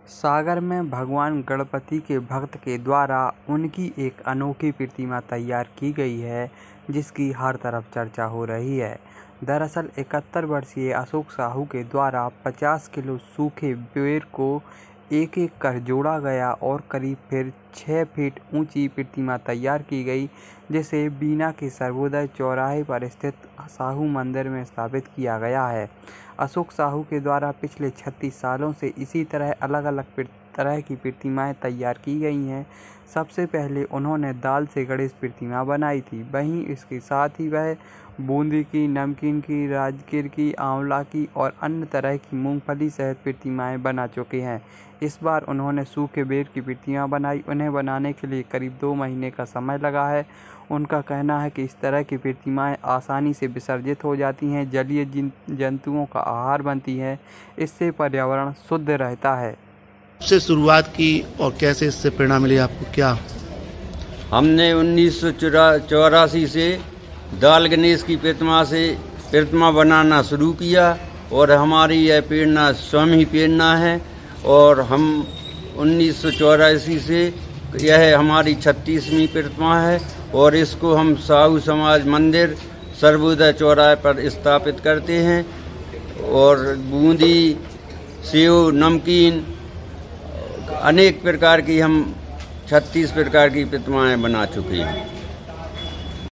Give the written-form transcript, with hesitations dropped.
सागर में भगवान गणपति के भक्त के द्वारा उनकी एक अनोखी प्रतिमा तैयार की गई है, जिसकी हर तरफ चर्चा हो रही है। दरअसल 71 वर्षीय अशोक साहू के द्वारा 50 किलो सूखे पेड़ को एक-एक कर जोड़ा गया और करीब फिर 6 फीट ऊंची प्रतिमा तैयार की गई, जिसे बीना के सर्वोदय चौराहे पर स्थित साहू मंदिर में स्थापित किया गया है। अशोक साहू के द्वारा पिछले 36 सालों से इसी तरह अलग-अलग तरह की प्रतिमाएं तैयार की गई हैं। सबसे पहले उन्होंने दाल से गणेश प्रतिमा बनाई थी, वहीं इसके साथ ही वह बूंदी की, नमकीन की, राजगिर की, आंवला की और अन्य तरह की मूंगफली सहित प्रतिमाएं बना चुके हैं। इस बार उन्होंने सूखे बेर की प्रतिमा बनाई। उन्हें बनाने के लिए करीब 2 महीने का समय लगा है। उनका कहना है कि इस तरह की प्रतिमाएं आसानी से विसर्जित हो जाती हैं, जलीय जंतुओं का आहार बनती हैं, इससे पर्यावरण शुद्ध रहता है। से शुरुआत की और कैसे इससे प्रेरणा मिली आपको? क्या हमने 1984 से दाल गणेश की प्रतिमा बनाना शुरू किया और हमारी यह प्रेरणा स्वयं ही प्रेरणा है। और हम 1984 से यह हमारी 36वीं प्रतिमा है और इसको हम साहू समाज मंदिर सर्वोदय चौराहे पर स्थापित करते हैं। और बूंदी, सेव, नमकीन अनेक प्रकार की हम 36 प्रकार की प्रतिमाएं बना चुके हैं।